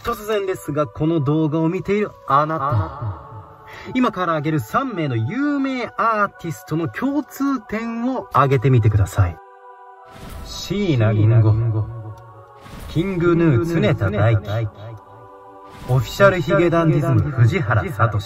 突然ですが、この動画を見ているあなた。今から挙げる3名の有名アーティストの共通点を挙げてみてください。椎名林檎、キングヌー常田大輝、オフィシャルヒゲダンディズム藤原聡。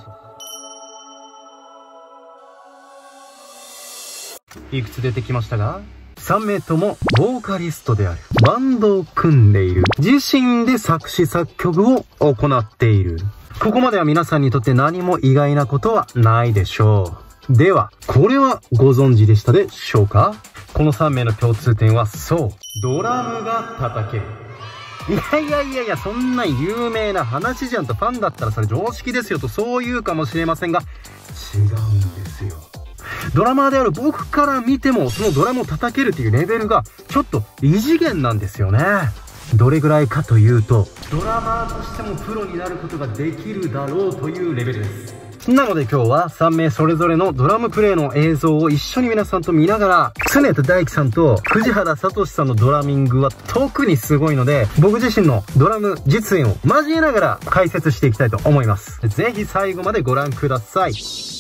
いくつ出てきましたが、3名ともボーカリストである。バンドを組んでいる。自身で作詞作曲を行っている。ここまでは皆さんにとって何も意外なことはないでしょう。では、これはご存知でしたでしょうか？この3名の共通点はそう、ドラムが叩ける。いや、そんな有名な話じゃんとファンだったらそれ常識ですよとそう言うかもしれませんが、違うんですよ。ドラマーである僕から見てもそのドラムを叩けるっていうレベルがちょっと異次元なんですよね。どれぐらいかというと、ドラマーとしてもプロになることができるだろうというレベルです。なので今日は3名それぞれのドラムプレイの映像を一緒に皆さんと見ながら、常田大輝さんと藤原聡さんのドラミングは特にすごいので、僕自身のドラム実演を交えながら解説していきたいと思います。ぜひ最後までご覧ください。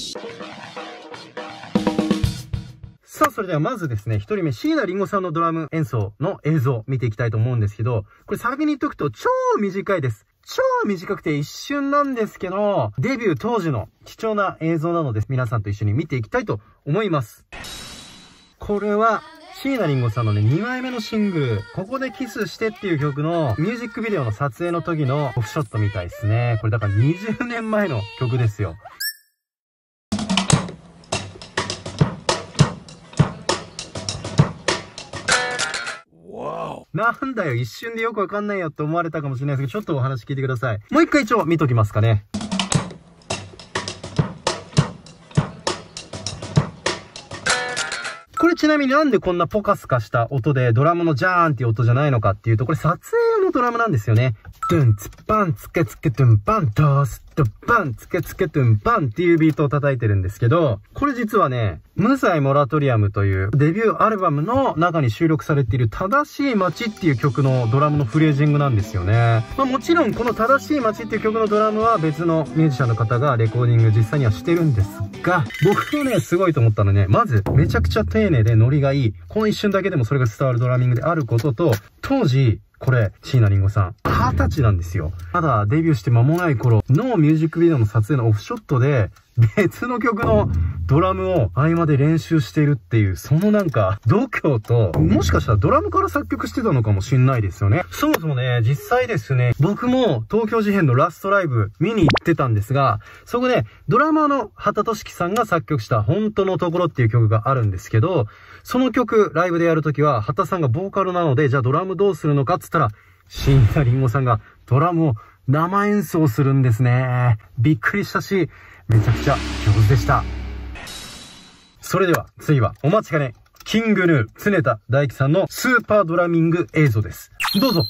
さあ、それではまずですね、1人目、椎名林檎さんのドラム演奏の映像を見ていきたいと思うんですけど、これ先に言っとくと超短いです。超短くて一瞬なんですけど、デビュー当時の貴重な映像なので、皆さんと一緒に見ていきたいと思います。これは、椎名林檎さんのね、2枚目のシングル、ここでキスしてっていう曲のミュージックビデオの撮影の時のオフショットみたいですね。これだから20年前の曲ですよ。なんだよ、一瞬でよくわかんないよって思われたかもしれないですけど、ちょっとお話聞いてください。もう一回一応見ときますかね。これちなみになんでこんなポカスカした音でドラムのジャーンっていう音じゃないのかっていうと、これ撮影用のドラムなんですよね。ドゥンツパンツケツケトゥンパントーストパンツケツケトゥンパンっていうビートを叩いてるんですけど、これ実はね、無罪モラトリアムというデビューアルバムの中に収録されている正しい街っていう曲のドラムのフレージングなんですよね。もちろんこの正しい街っていう曲のドラムは別のミュージシャンの方がレコーディング実際にはしてるんですが、僕がね、すごいと思ったのはね、まずめちゃくちゃ丁寧でノリがいい。この一瞬だけでもそれが伝わるドラミングであることと、当時、これ、椎名林檎さん、20歳なんですよ。まだデビューして間もない頃のミュージックビデオの撮影のオフショットで、別の曲のドラムを合間で練習しているっていう、そのなんか、度胸と、もしかしたらドラムから作曲してたのかもしんないですよね。そもそもね、実際ですね、僕も東京事変のラストライブ見に行ってたんですが、そこでドラマーの畑俊樹さんが作曲した本当のところっていう曲があるんですけど、その曲、ライブでやるときは、畑さんがボーカルなので、じゃあドラムどうするのかって言ったら、椎名林檎さんがドラムを生演奏するんですね。びっくりしたし、めちゃくちゃ上手でした。それでは次はお待ちかね、キングヌー常田大輝さんのスーパードラミング映像です。どうぞ。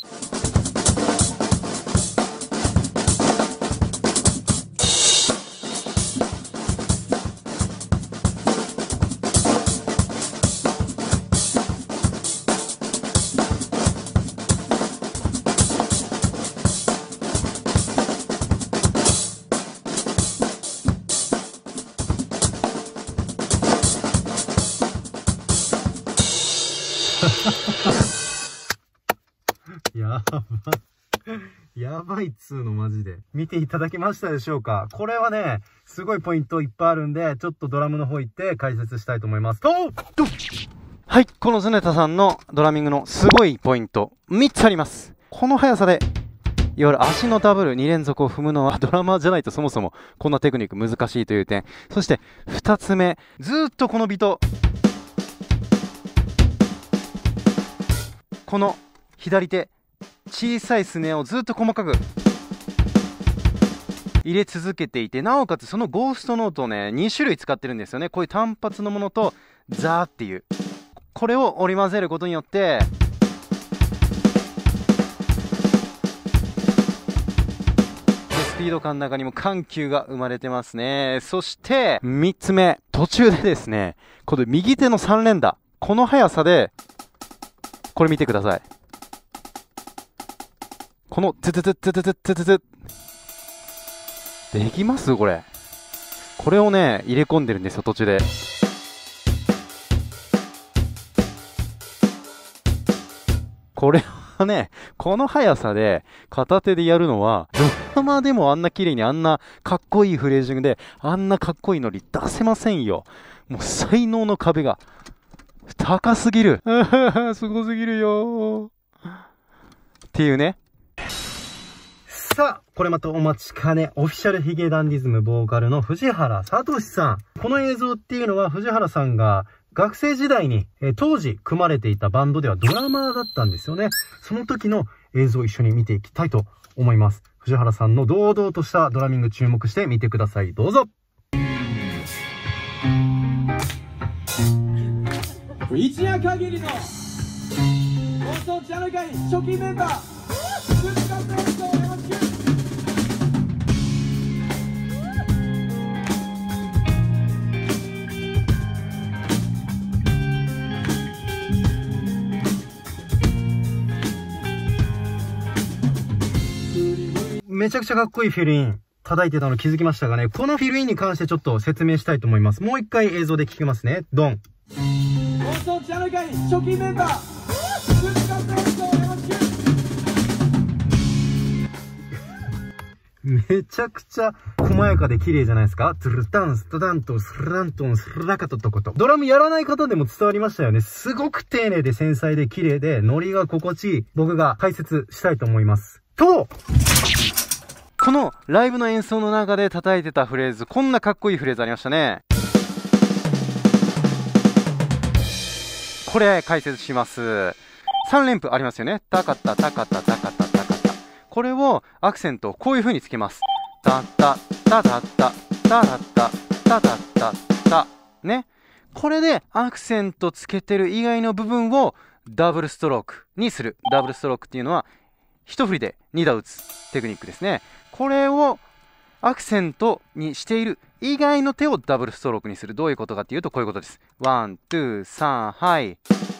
やばいっつーのマジで。見ていただけましたでしょうか？これはね、すごいポイントいっぱいあるんで、ちょっとドラムの方行って解説したいと思います。 はい、この常田さんのドラミングのすごいポイント、3つあります。この速さで、いわゆる足のダブル2連続を踏むのはドラマーじゃないとそもそもこんなテクニック難しいという点。そして2つ目、ずーっとこのビート、この左手、小さいスネアをずっと細かく入れ続けていて、なおかつそのゴーストノートをね、2種類使ってるんですよね。こういう単発のものとザーっていう、これを織り交ぜることによってスピード感の中にも緩急が生まれてますね。そして3つ目、途中でですね、これ右手の3連打、この速さでこれ見てください。 このトゥトゥトゥトゥトゥトゥトゥトゥできますこれ。これをね、入れ込んでるんですよ、途中で。これはね、この速さで片手でやるのは、ドラマでもあんな綺麗にあんなかっこいいフレージングで、あんなかっこいいノリ出せませんよ。もう才能の壁が高すぎる。すごすぎるよ。っていうね。 さあ、これまたお待ちかね、オフィシャルヒゲダンディズムボーカルの藤原聡さん。この映像っていうのは藤原さんが学生時代に、当時組まれていたバンドではドラマーだったんですよね。その時の映像を一緒に見ていきたいと思います。藤原さんの堂々としたドラミング注目して見てください。どうぞ。 一夜限りの放送チャンネル会初期メンバー鈴鹿選手をよろしく。 めちゃくちゃかっこいいフィルイン叩いてたの気づきましたがね、このフィルインに関してちょっと説明したいと思います。もう一回映像で聞きますね。ドン。 放送チャンネル会初期メンバー鈴鹿選手をよろしく。めちゃくちゃ細やかで綺麗じゃないですか。トゥルタンスタダントスルラントンスルラカトとこと。ドラムやらない方でも伝わりましたよね。すごく丁寧で繊細で綺麗でノリが心地いい。僕が解説したいと思います。と、 このライブの演奏の中で叩いてたフレーズ、こんなかっこいいフレーズありましたね。これ解説します。3連符ありますよね。タカッタタカッタタカッタタカッタ。これをアクセントをこういう風につけます。タッタタタッタタタッタタタッタタね。これでアクセントつけてる以外の部分をダブルストロークにする。ダブルストロークっていうのは一振りで2打打つテクニックですね。これをアクセントにしている以外の手をダブルストロークにする。どういうことかっていうとこういうことです。ワン、ツー、3、はい。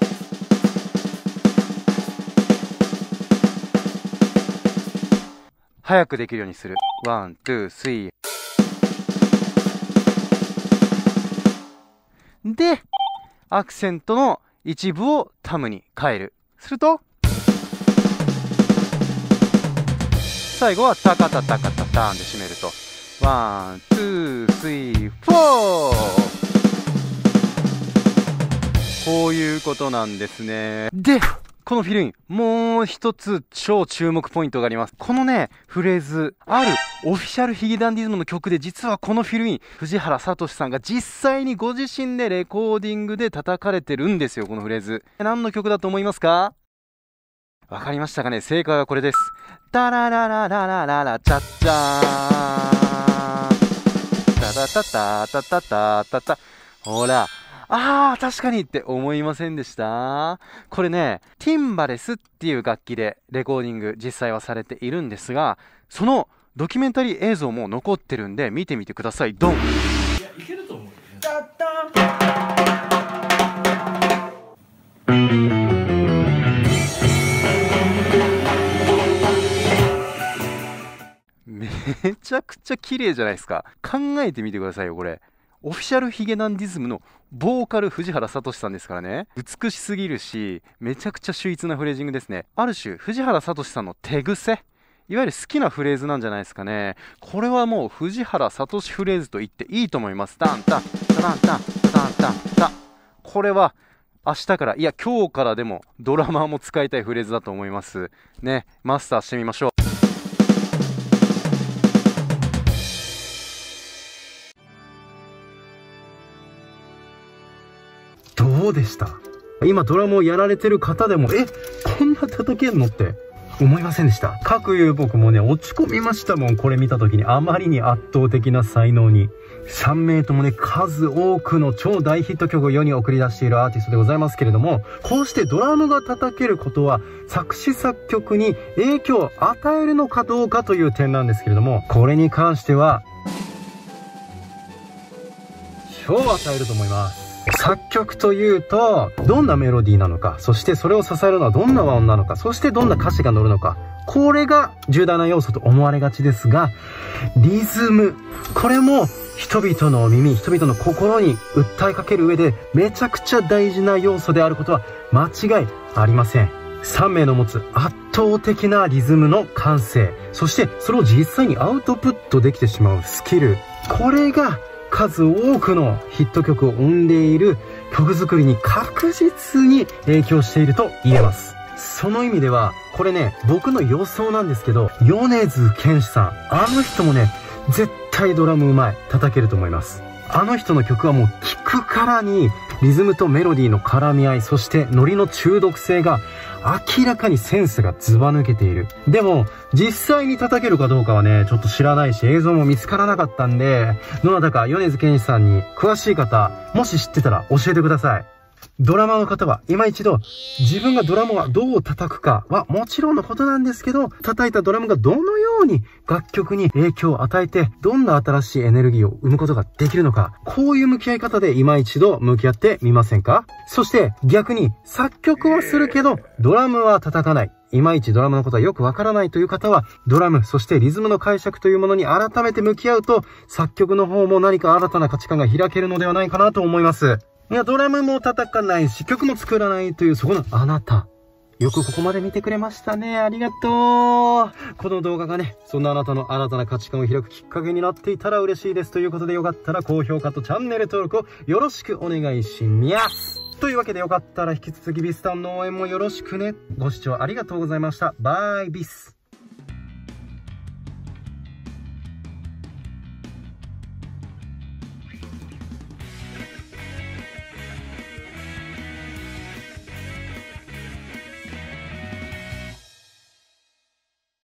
早くできるようにする。ワン、ツー、スリー。で、アクセントの一部をタムに変える。すると、最後はタカタタカタターンで締めると。ワン、ツー、スリー、フォー。こういうことなんですね。で、このフィルイン、もう一つ超注目ポイントがあります。このね、フレーズ、あるオフィシャルヒゲダンディズムの曲で、実はこのフィルイン、藤原聡さんが実際にご自身でレコーディングで叩かれてるんですよ、このフレーズ。何の曲だと思いますか？わかりましたかね？正解はこれです。タラララララララチャッチャーンタタタタタタタタタ。ほら、確かにって思いませんでした？これね、ティンバレスっていう楽器でレコーディング実際はされているんですが、そのドキュメンタリー映像も残ってるんで見てみてください。ドン。いや、いけると思うよね。めちゃくちゃ綺麗じゃないですか。考えてみてくださいよ、これ。オフィシャルヒゲダンディズムのボーカル藤原聡さんですからね。美しすぎるし、めちゃくちゃ秀逸なフレージングですね。ある種、藤原聡さんの手癖。いわゆる好きなフレーズなんじゃないですかね。これはもう藤原聡フレーズと言っていいと思います。タンタン、タンタン、タンタン、タン。これは明日から、いや今日からでもドラマーも使いたいフレーズだと思います。ね、マスターしてみましょう。 どうでした？今ドラムをやられてる方でも、こんな叩けんのって思いませんでした？かくいう僕もね、落ち込みましたもん。これ見た時にあまりに圧倒的な才能に。3名ともね、数多くの超大ヒット曲を世に送り出しているアーティストでございますけれども、こうしてドラムが叩けることは作詞作曲に影響を与えるのかどうかという点なんですけれども、これに関しては超与えると思います。 作曲というと、どんなメロディーなのか、そしてそれを支えるのはどんな和音なのか、そしてどんな歌詞が乗るのか、これが重大な要素と思われがちですが、リズム。これも人々の耳、人々の心に訴えかける上でめちゃくちゃ大事な要素であることは間違いありません。3名の持つ圧倒的なリズムの感性、そしてそれを実際にアウトプットできてしまうスキル。これが数多くのヒット曲を生んでいる曲作りに確実に影響していると言えます。その意味では、これね、僕の予想なんですけど、米津玄師さん、あの人もね、絶対ドラム上手い、叩けると思います。あの人の曲はもう聴くからに、リズムとメロディーの絡み合い、そしてノリの中毒性が明らかにセンスがズバ抜けている。でも、実際に叩けるかどうかはね、ちょっと知らないし、映像も見つからなかったんで、どなたか米津玄師さんに詳しい方、もし知ってたら教えてください。ドラマーの方は今一度自分がドラムはどう叩くかはもちろんのことなんですけど、叩いたドラムがどのように楽曲に影響を与えて、どんな新しいエネルギーを生むことができるのか、こういう向き合い方で今一度向き合ってみませんか？そして逆に作曲はするけどドラムは叩かない、いまいちドラムのことはよくわからないという方は、ドラム、そしてリズムの解釈というものに改めて向き合うと、作曲の方も何か新たな価値観が開けるのではないかなと思います。いや、ドラムも叩かないし、曲も作らないというそこのあなた。よくここまで見てくれましたね。ありがとう。この動画がね、そんなあなたの新たな価値観を開くきっかけになっていたら嬉しいです。ということでよかったら高評価とチャンネル登録をよろしくお願いします。というわけでよかったら引き続きビスタンの応援もよろしくね。ご視聴ありがとうございました。バイビス。